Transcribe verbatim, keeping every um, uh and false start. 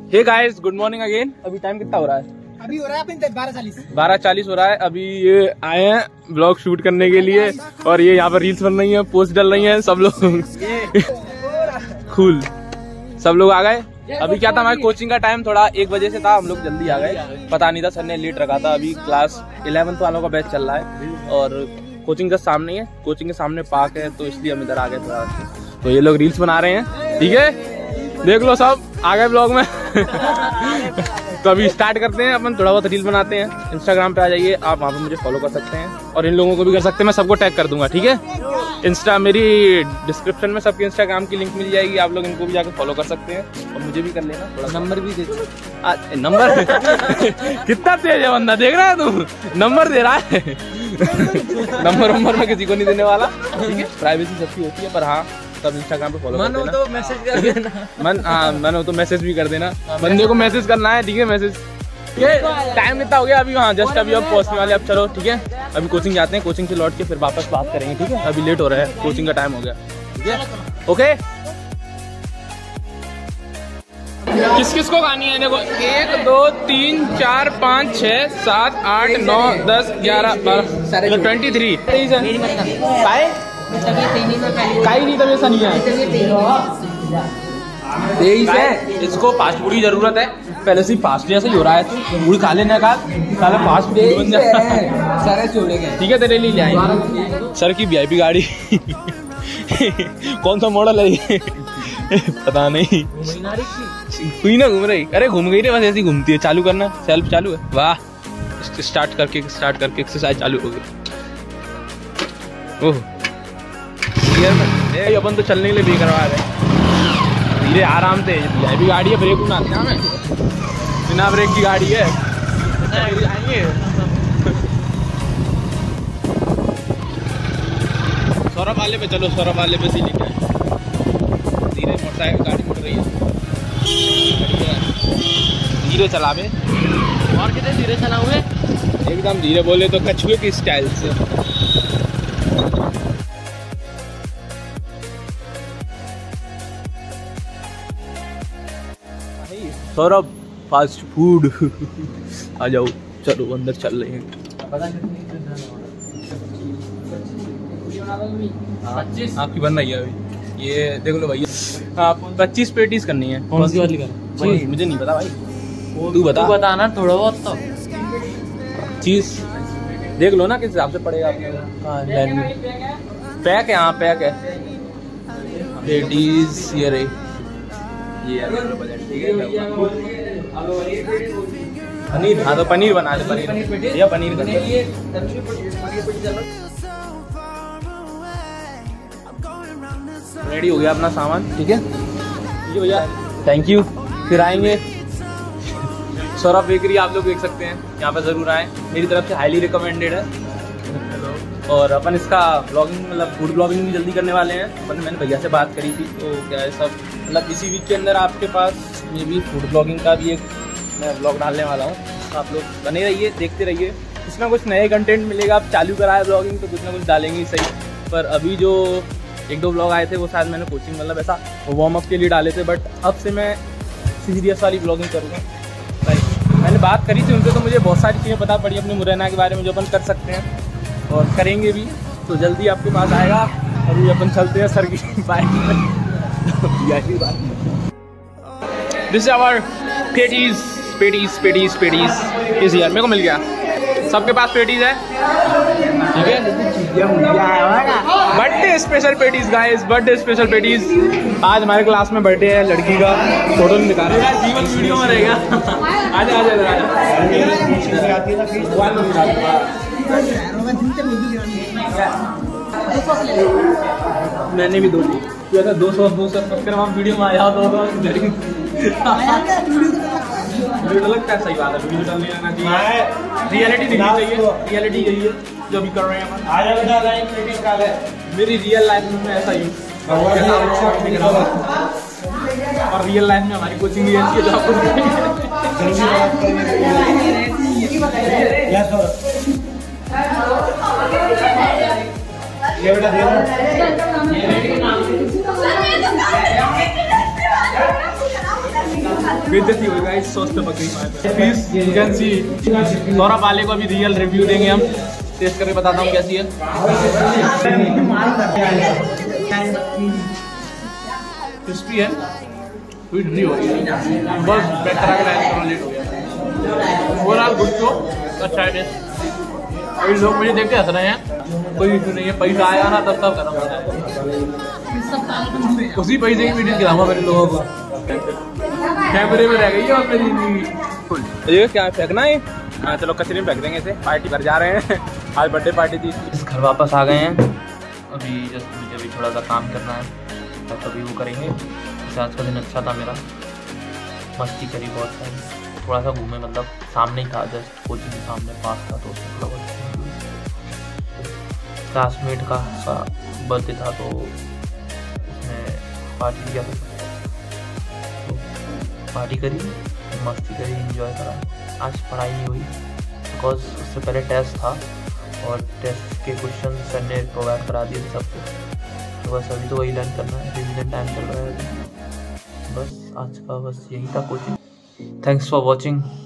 हे guys, good morning again. अभी time कितना हो रहा है? अभी हो रहा है बारह चालीस बारह चालीस हो रहा है। अभी ये आए हैं ब्लॉग शूट करने के लिए और ये यहाँ पर रील्स बन रही हैं, पोस्ट डल रही हैं। सब लोग कूल, सब लोग आ गए। अभी क्या था, हमारे कोचिंग का टाइम थोड़ा एक बजे से था, हम लोग जल्दी आ गए। पता नहीं था, सर ने लेट रखा था। अभी क्लास इलेवेंथ वालों का बैच चल रहा है और कोचिंग का सामने ही है, कोचिंग के सामने पार्क है, तो इसलिए हम इधर आ गए थोड़ा। तो ये लोग रील्स बना रहे हैं, ठीक है, देख लो सब आ गए ब्लॉग में। तो अभी स्टार्ट करते हैं, अपन थोड़ा बहुत रील बनाते हैं। इंस्टाग्राम पे आ जाइए आप, वहाँ पे मुझे फॉलो कर सकते हैं और इन लोगों को भी कर सकते हैं, मैं सबको टैग कर दूंगा, ठीक है। इंस्टा मेरी डिस्क्रिप्शन में सबके इंस्टाग्राम की लिंक मिल जाएगी, आप लोग इनको भी जाकर फॉलो कर सकते हैं और मुझे भी कर लेना। थोड़ा नंबर भी दे, नंबर कितना तेज है बंदा, देख रहा है तू, नंबर दे रहा है। नंबर नंबर में किसी को नहीं देने वाला, ठीक है, प्राइवेसी सबकी होती है। पर हाँ, तब इंस्टाग्राम पे फॉलो कर देना। तो मैसेज कर देना। मन हाँ मन हो तो मैसेज भी कर देना, बंदे को मैसेज करना है, ठीक है। मैसेज ये टाइम कितना हो गया अभी? हाँ, जस्ट अभी अब पहुंचने वाले। अब चलो ठीक है, अभी कोचिंग जाते हैं, कोचिंग से लौट के फिर वापस बात करेंगे, ठीक है। अभी लेट हो रहा है, कोचिंग का टाइम हो गया, ठीक है। ओके, किस किस को गानी है? देखो, एक दो तीन चार पाँच छः सात आठ नौ दस ग्यारह बारह ट्वेंटी थ्री काई नहीं, तब ऐसा नहीं है, तेईस है। इसको फास्ट फूड की जरूरत है, पहले से फास्ट जैसा ही हो रहा है। तो फूड खा लेना का, साला फास्ट फूड बन जाता है। सारे छोड़े गए, ठीक है, तेरे लिए ले आएंगे सर की वीआईपी गाड़ी। कौन सा मॉडल है ये? पता नहीं, हुई ना घूम रही। अरे घूम गई रे, बस ऐसी घूमती है। चालू करना, सेल्फ चालू है। वाह, स्टार्ट करके स्टार्ट करके एक्सरसाइज चालू हो गई। ओह ये अपन तो चलने के लिए भी करवा रहे हैं, धीरे आराम से। भी गाड़ी है, ब्रेक बनाते हैं हमें, बिना ब्रेक की गाड़ी है। सौरभ वाले पे चलो, सौरभ वाले पे से लेके आए। धीरे मोटरसाइकिल गाड़ी मुड़ रही है, धीरे चला बे। और कितने धीरे चलाओगे? एकदम धीरे बोले तो कछुए की स्टाइल से। Saurabh fast food. आ जाओ, चलो अंदर चल रहे हैं। आपकी बन रही है अभी, ये देख लो भैया। आप पच्चीस पेटीज करनी है। कौन सी वाली कर? मुझे नहीं पता भाई, तू बता। तू बताना थोड़ा बहुत तो। चीज देख लो ना किस हिसाब से पड़ेगा आपको। पैक है, हाँ पैक है पेटीज। ये रही, ये पनीर। हाँ तो पनीर बना दे, पनीर या पनीर कर। रेडी हो गया अपना सामान, ठीक है। ये भैया थैंक यू, फिर आएंगे। सौरभ बेकरी आप लोग देख सकते हैं, यहाँ पर जरूर आए, मेरी तरफ से हाईली रिकमेंडेड है। और अपन इसका ब्लॉगिंग, मतलब फूड ब्लॉगिंग भी जल्दी करने वाले हैं। अपन मैंने भैया से बात करी थी, तो क्या है सब, मतलब इसी वीक के अंदर आपके पास ये भी फूड ब्लॉगिंग का भी एक मैं ब्लॉग डालने वाला हूँ। तो आप लोग बने रहिए, देखते रहिए, कुछ ना कुछ नए कंटेंट मिलेगा। आप चालू कराए ब्लॉगिंग तो कुछ ना कुछ डालेंगे सही। पर अभी जो एक दो ब्लॉग आए थे वो शायद मैंने कोचिंग, मतलब ऐसा वार्म अप के लिए डाले थे, बट अब से मैं सीरियस वाली ब्लॉगिंग करूँगा। मैंने बात करी थी उनसे, तो मुझे बहुत सारी चीज़ें पता पड़ी अपने मुरैना के बारे में, जो अपन कर सकते हैं और करेंगे भी। तो जल्दी आपके पास आएगा। अभी अपन चलते हैं सर की बाइक में। This our patties patties patties patties इस यार मेरे को मिल गया। सबके पास पेटीज है, ठीक है। Birthday special patties guys, birthday special patties. आज हमारे क्लास में बर्थडे है लड़की का, फोटो नहीं दिखा रहा, जीवन वीडियो में रहेगा। आजा आजा मैंने भी दो ली, दो सौ दो सौ कर वीडियो में आया दो वीडियो लगता है। सही बात है, वीडियो डालने आना चाहिए, रियलिटी दिखनी चाहिए। रियलिटी यही है जो भी कर रहे हैं अपन। मेरी रियल लाइफ में ऐसा ही और रियल लाइफ में हमारी कोचिंग भी ऐसी है जो आपको ये बेटा दे बेइज्जती होगी गाइस, सॉस पे पकड़ी please you can see. Saurabh वाले को अभी रियल रिव्यू देंगे हम, टेस्ट करके बताता हूँ कैसी है। क्रिस्पी है, स्वीट नहीं होगी, बस ब्रेड करा के थोड़ा लेट हो गया। ओवरऑल गुड शो, अच्छा है टेस्ट। कई लोग मुझे देख के हंस रहे हैं, कोई इशू नहीं है, पैसा आएगा ना तब तब करना होता है, उसी पैसे की वीडियो खिलाऊंगा मेरे लोगों को। कैमरे में रह गई है और मेरी ये क्या फेंकना है। हाँ चलो कचरे में फेंक देंगे इसे, पार्टी कर जा रहे हैं। आज बर्थडे पार्टी थी। घर वापस आ गए हैं, अभी जस्ट मुझे अभी थोड़ा सा काम करना है, तब अभी वो करेंगे। आज का दिन अच्छा था मेरा, मस्ती करी बहुत सारी, थोड़ा सा घूमे, मतलब सामने ही था, जस्ट कोचिंग के सामने पास था, तो उसमें थोड़ा बहुत क्लासमेट का बर्थडे था तो उसमें पार्टी किया, तो पार्टी करी, मस्ती करी, एंजॉय करा। आज पढ़ाई नहीं हुई बिकॉज उससे पहले टेस्ट था और टेस्ट के क्वेश्चन सर ने प्रोवाइड करा दिए थे सबको, तो बस अभी तो वही लर्न करना है, रिविजन टाइम चल रहा है। बस आज का बस यही था कोचिंग। Thanks for watching.